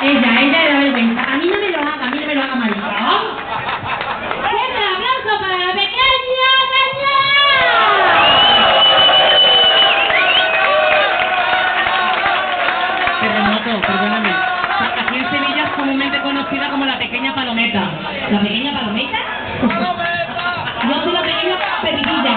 Ella le da vergüenza. A mí no me lo haga, marido. ¡Fuerte el aplauso para la pequeña Caña! Terremoto, perdóname. Aquí en Sevilla es comúnmente conocida como la pequeña palometa. ¿La pequeña palometa? Yo soy la pequeña pepitilla.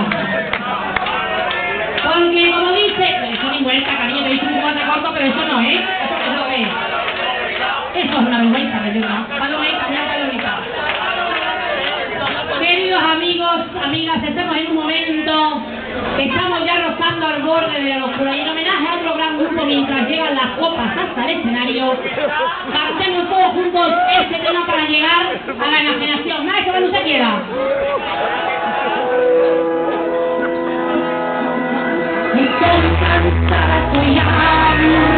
Porque como dice, eso ni vuelta, cariño, te he dicho un poco de corto, pero eso no, ¿eh? Eso es. Eso es una vergüenza, que yo no. Palometa, mira palometa. Queridos amigos, amigas, estamos en un momento que estamos ya rozando al borde de la locura y en homenaje a otro gran grupo mientras llegan las copas hasta el escenario, cantemos todos juntos este tema para llegar a la imaginación. Maestro, cuando usted quiera. Estoy cansada, estoy